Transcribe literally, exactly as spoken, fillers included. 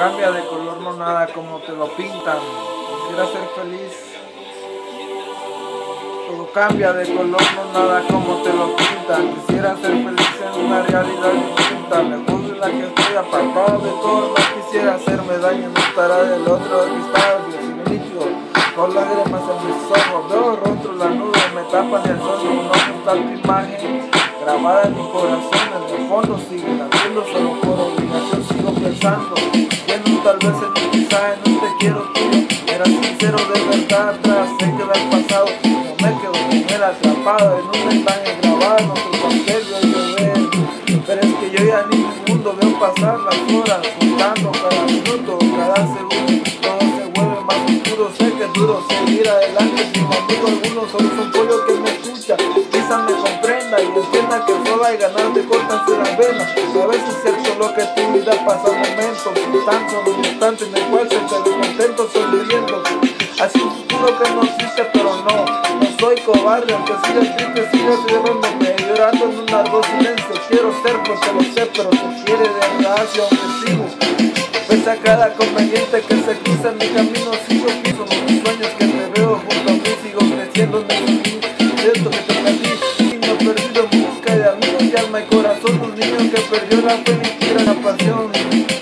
cambia de color, no nada como te lo pintan. Quisiera ser feliz. Todo cambia de color, no nada como te lo pintan. Quisiera ser feliz en una realidad distinta, lejos de la que estoy, apartado de todo. No quisiera hacerme daño, no estará del otro de mis labios y líquido, con lágrimas en mis ojos. Veo rostro, la nube me tapa de el sol, no está tu imagen grabada en mi corazón. En el fondo sigue latiendo, solo por obligación sigo pensando. Lleno tal vez en un mensaje, no te quiero tuyo. Era sincero de verdad atrás, sé que me has pasado. No me quedo con él atrapado en un mensaje grabado en otro papel veo llover. Pero es que yo ya ni mi mundo veo pasar las horas, contando cada minuto, cada segundo. Todo se vuelve más oscuro, sé que es duro seguir adelante sin amigo alguno, solo son pollo que me escucha. Quizás me comprenda y entienda que solo hay ganas de cortarse las venas. A veces es cierto lo que tu vida pasa momentos, tan solo un instante en el cual se te ve contento sonriendo. Así un futuro que no existe, pero no, no soy cobarde, aunque siga triste, siga cerrándome, llorando en un largo silencio. Quiero ser porque lo sé, pero se quiere de gracia, aunque sigo. Pese a cada conveniente que se cruza en mi camino, sigo piso en mis sueños que te veo junto a mí, sigo creciendo en el camino. Siento que te perdí, niño perdido en busca de amigos y alma y corazón, un niño que perdió la fe, ni la pasión.